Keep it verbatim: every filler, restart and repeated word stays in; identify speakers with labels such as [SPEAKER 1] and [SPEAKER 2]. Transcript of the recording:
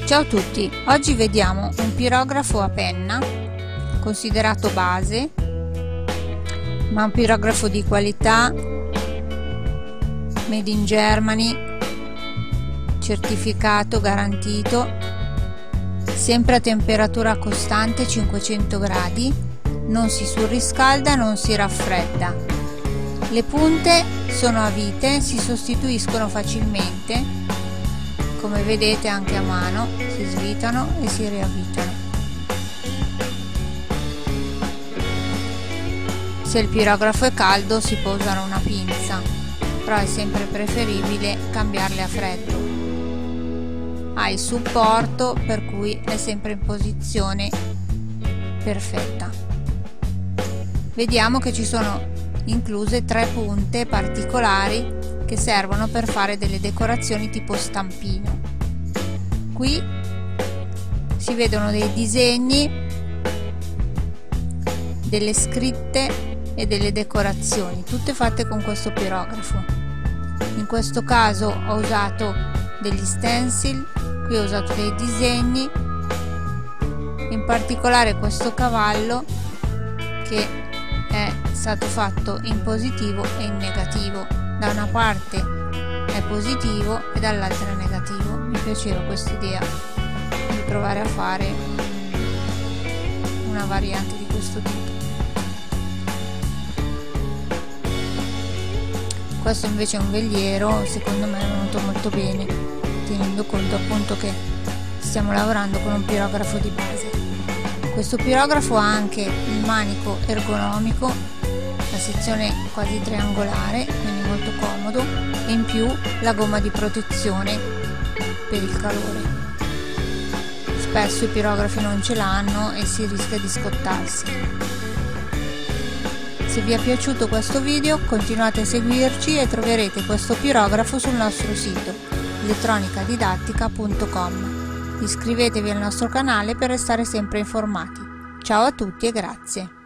[SPEAKER 1] Ciao a tutti, oggi vediamo un pirografo a penna, considerato base, ma un pirografo di qualità, made in Germany, certificato, garantito, sempre a temperatura costante cinquecento gradi, non si surriscalda, non si raffredda. Le punte sono a vite, si sostituiscono facilmente, come vedete anche a mano, si svitano e si riavvitano. Se il pirografo è caldo si può usare una pinza, però è sempre preferibile cambiarle a freddo. Ha il supporto per cui è sempre in posizione perfetta. Vediamo che ci sono incluse tre punte particolari che servono per fare delle decorazioni tipo stampino. Qui si vedono dei disegni, delle scritte e delle decorazioni, tutte fatte con questo pirografo. In questo caso ho usato degli stencil, qui ho usato dei disegni, in particolare questo cavallo che è stato fatto in positivo e in negativo. Da una parte è positivo e dall'altra è negativo. Mi piaceva questa idea di provare a fare una variante di questo tipo. Questo invece è un veliero, secondo me è venuto molto bene, tenendo conto appunto che stiamo lavorando con un pirografo di base. Questo pirografo ha anche il manico ergonomico, la sezione quasi triangolare, quindi molto comodo, e in più la gomma di protezione per il calore. Spesso i pirografi non ce l'hanno e si rischia di scottarsi. Se vi è piaciuto questo video continuate a seguirci e troverete questo pirografo sul nostro sito elettronica didattica punto com. Iscrivetevi al nostro canale per restare sempre informati. Ciao a tutti e grazie!